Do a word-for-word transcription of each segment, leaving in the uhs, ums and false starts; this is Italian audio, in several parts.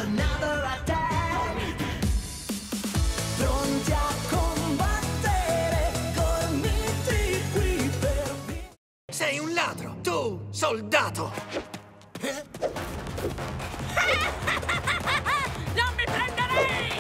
another attack. Pronti a combattere col miti qui per vi- Sei un ladro, tu, soldato! Non mi prenderei!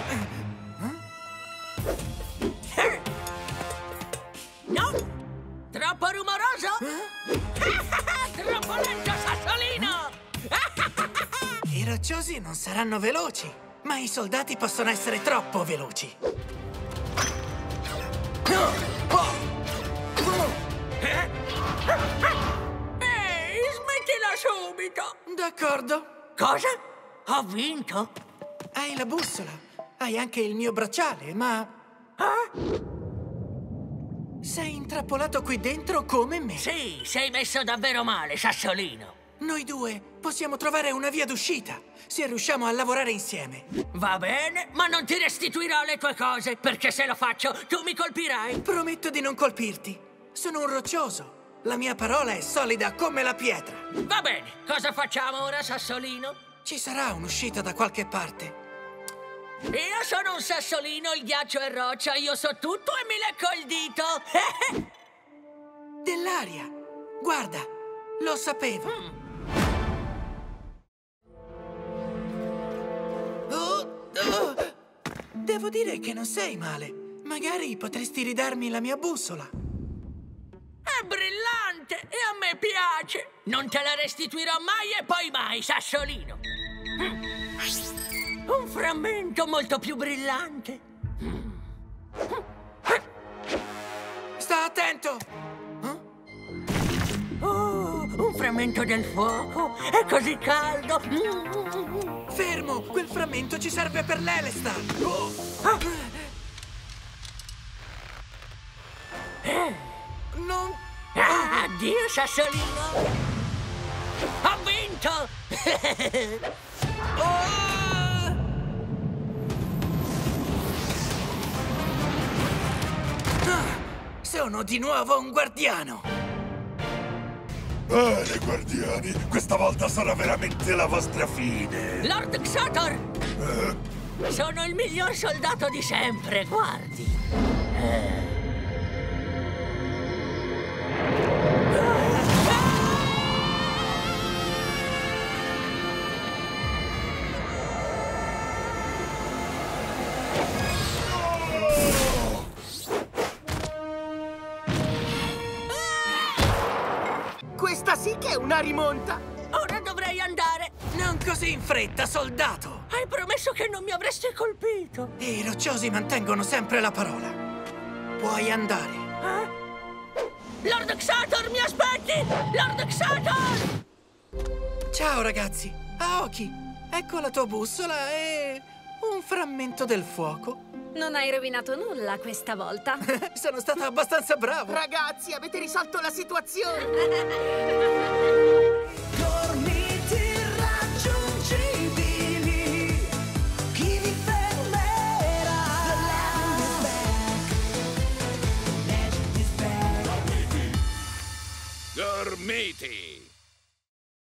No? Troppo rumoroso? Troppo lento, Sassolino! I rocciosi non saranno veloci, ma i soldati possono essere troppo veloci. Ehi, smettila subito! D'accordo. Cosa? Ho vinto? Hai la bussola, hai anche il mio bracciale, ma... Sei intrappolato qui dentro come me. Sì, sei messo davvero male, Sassolino. Noi due possiamo trovare una via d'uscita, se riusciamo a lavorare insieme. Va bene, ma non ti restituirò le tue cose, perché se lo faccio, tu mi colpirai. Prometto di non colpirti. Sono un roccioso. La mia parola è solida come la pietra. Va bene, cosa facciamo ora, Sassolino? Ci sarà un'uscita da qualche parte. Io sono un sassolino, il ghiaccio è roccia, io so tutto e mi lecco il dito. Dell'aria. Guarda, lo sapevo. Mm. Oh, oh. Devo dire che non sei male. Magari potresti ridarmi la mia bussola. È brillante e a me piace. Non te la restituirò mai e poi mai, Sassolino. Mm. Un frammento molto più brillante. Sta attento! Oh, un frammento del fuoco. È così caldo. Fermo! Quel frammento ci serve per l'Elestar! Oh. Ah. Non... Ah, addio, Sassolino. Ho vinto! Oh! Sono di nuovo un guardiano! Bene, guardiani, questa volta sarà veramente la vostra fine! Lord Xator! Eh? Sono il miglior soldato di sempre, guardi! Eh. Questa sì che è una rimonta! Ora dovrei andare! Non così in fretta, soldato! Hai promesso che non mi avresti colpito! I rocciosi mantengono sempre la parola. Puoi andare. Eh? Lord Xator, mi aspetti! Lord Xator! Ciao, ragazzi. Aoki, ecco la tua bussola e... un frammento del fuoco. Non hai rovinato nulla questa volta. Sono stata abbastanza bravo. Ragazzi, avete risolto la situazione!